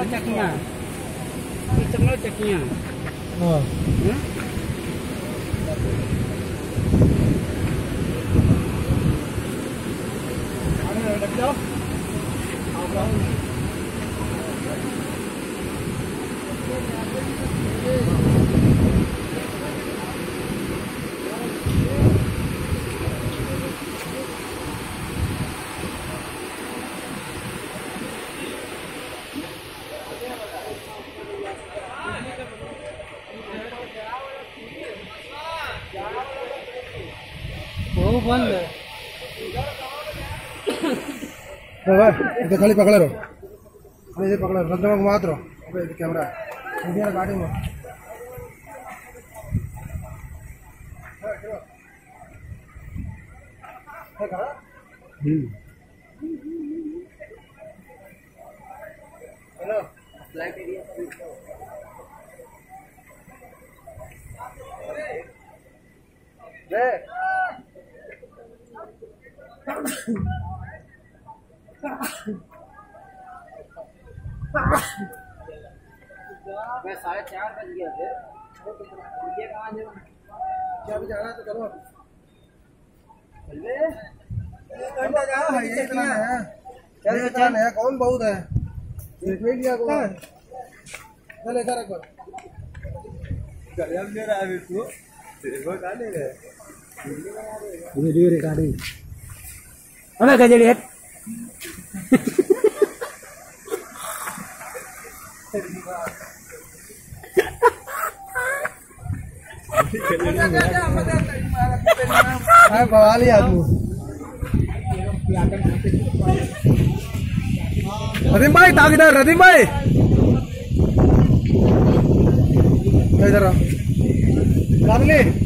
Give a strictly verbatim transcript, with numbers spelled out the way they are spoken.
चकियां, ये चमड़ा चकियां। हाँ। लग जाओ। वो बंद है। इधर खाली पकड़ा रहो, इधर पकड़ा रहो, रद्द घुमा रहो। अबे कैमरा इधर गाड़ी में हेलो फ्लाइट एरिया मैं साढ़े चार बज गया थे। ये कहाँ जाना? क्या भी जाना तो चलो। घंटा जा भाई ये इतना है, चल चल है कौन बहुत है देख ले लिया को चल इधर एक बार कर यार मेरा है तू देखो का ले गए वीडियो रिकॉर्डिंग। अबे गजड़ी है। बवाल ही आदमी रदीम भाई ताक इधर रदीम भाई इधर आ